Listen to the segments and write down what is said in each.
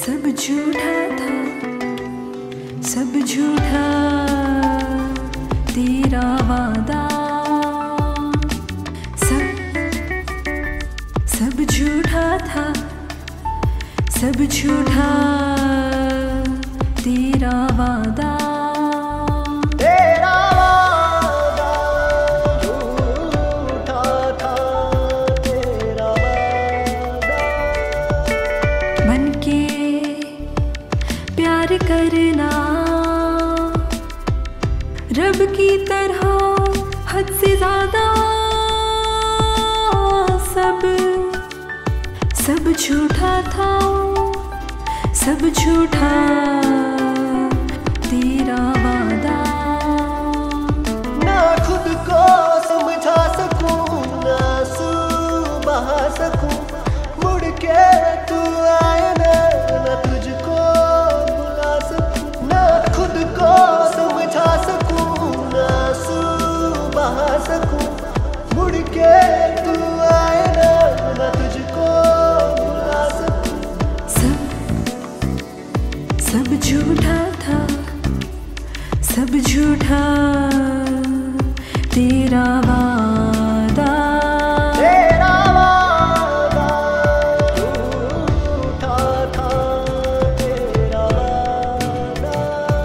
सब झूठा था, सब झूठा तेरा वादा, सब झूठा था, सब झूठा तेरा वादा, तेरा वादा झूठा था, तेरा वादा बनके प्यार करना रब की तरह हद से ज्यादा, सब झूठा था, सब झूठा तेरा वादा। ना खुद को समझा सकूं, ना सुबह सकूं, मुड़ के तू आए ना तुझको बुला सकूं। ना खुद को समझा सकूं, ना सुबह सकूं, मुड़ के तू आए ना तुझको बुला सकूं। सब झूठा था, सब झूठा तेरा वादा, तेरा वादा झूठा था, तेरा वादा।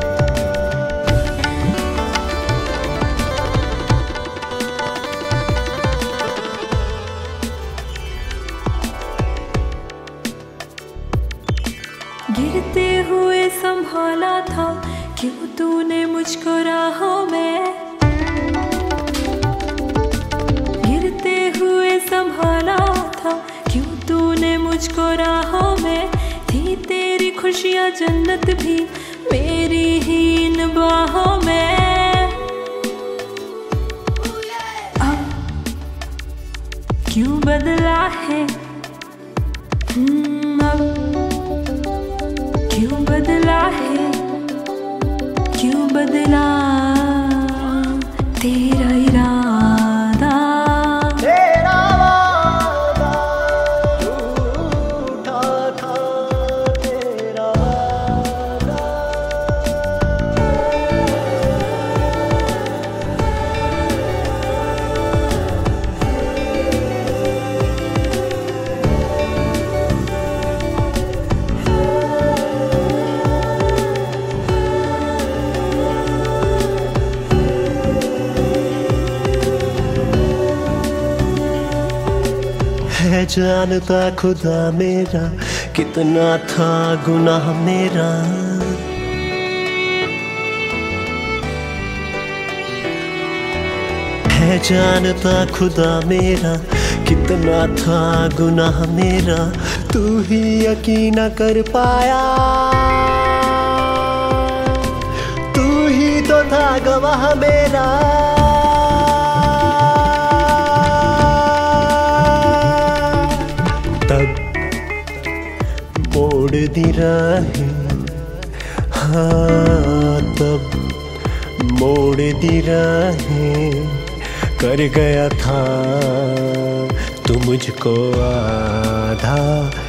गिरते हुए संभाला था, क्यों तूने मुझको राहों में, गिरते हुए संभाला था, क्यों तूने मुझको राहों में, थी तेरी खुशियाँ जन्नत भी मेरी ही इन बाहों में। अब क्यों बदला है, अब क्यों बदला है, क्यों बदला तेरा इरादा, तेरा वादा झूठा था, तेरा वादा। है जानता खुदा मेरा कितना था गुनाह मेरा, है जानता खुदा मेरा कितना था गुनाह मेरा, तू ही यकीन न कर पाया, तू ही तो था गवाह मेरा। मोड़ दी राहें, हाँ तब मोड़ दी राहें, कर गया था तू मुझको आधा